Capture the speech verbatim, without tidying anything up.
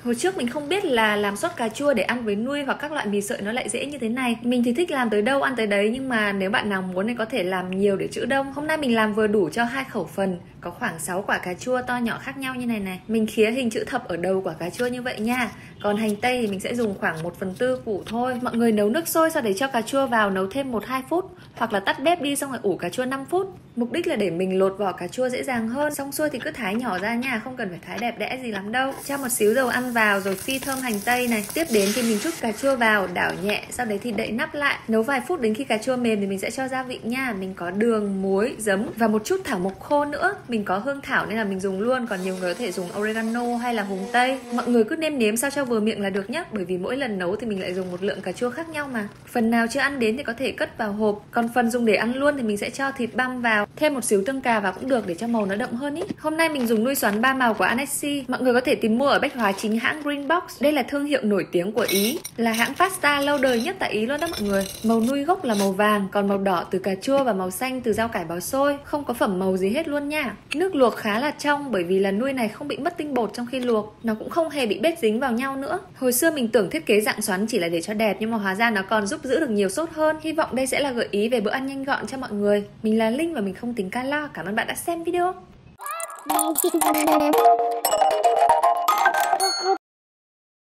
Hồi trước mình không biết là làm sốt cà chua để ăn với nuôi hoặc các loại mì sợi nó lại dễ như thế này. Mình thì thích làm tới đâu ăn tới đấy, nhưng mà nếu bạn nào muốn thì có thể làm nhiều để trữ đông. Hôm nay mình làm vừa đủ cho hai khẩu phần, có khoảng sáu quả cà chua to nhỏ khác nhau như này này. Mình khía hình chữ thập ở đầu quả cà chua như vậy nha. Còn hành tây thì mình sẽ dùng khoảng một phần tư củ thôi. Mọi người nấu nước sôi, sau đấy cho cà chua vào nấu thêm một hai phút, hoặc là tắt bếp đi xong rồi ủ cà chua năm phút. Mục đích là để mình lột vỏ cà chua dễ dàng hơn. Xong xuôi thì cứ thái nhỏ ra nha, không cần phải thái đẹp đẽ gì lắm đâu. Cho một xíu dầu ăn vào rồi phi thơm hành tây này. Tiếp đến thì mình trút cà chua vào, đảo nhẹ, sau đấy thì đậy nắp lại. Nấu vài phút đến khi cà chua mềm thì mình sẽ cho gia vị nha. Mình có đường, muối, giấm và một chút thảo mộc khô nữa. Mình có hương thảo nên là mình dùng luôn, còn nhiều người có thể dùng oregano hay là húng tây. Mọi người cứ nêm nếm sao cho vừa miệng là được nhá, bởi vì mỗi lần nấu thì mình lại dùng một lượng cà chua khác nhau mà. Phần nào chưa ăn đến thì có thể cất vào hộp, còn phần dùng để ăn luôn thì mình sẽ cho thịt băm vào, thêm một xíu tương cà vào cũng được để cho màu nó đậm hơn ý. Hôm nay mình dùng nuôi xoắn ba màu của Annecy. Mọi người có thể tìm mua ở Bách Hóa chính hãng Green Box. Đây là thương hiệu nổi tiếng của Ý, là hãng pasta lâu đời nhất tại Ý luôn đó mọi người. Màu nuôi gốc là màu vàng, còn màu đỏ từ cà chua và màu xanh từ rau cải bào xôi, không có phẩm màu gì hết luôn nha. Nước luộc khá là trong bởi vì là nuôi này không bị mất tinh bột trong khi luộc, nó cũng không hề bị bết dính vào nhau nữa. Hồi xưa mình tưởng thiết kế dạng xoắn chỉ là để cho đẹp, nhưng mà hóa ra nó còn giúp giữ được nhiều sốt hơn. Hy vọng đây sẽ là gợi ý về bữa ăn nhanh gọn cho mọi người. Mình là Linh và mình không tính calo. Cảm ơn bạn đã xem video.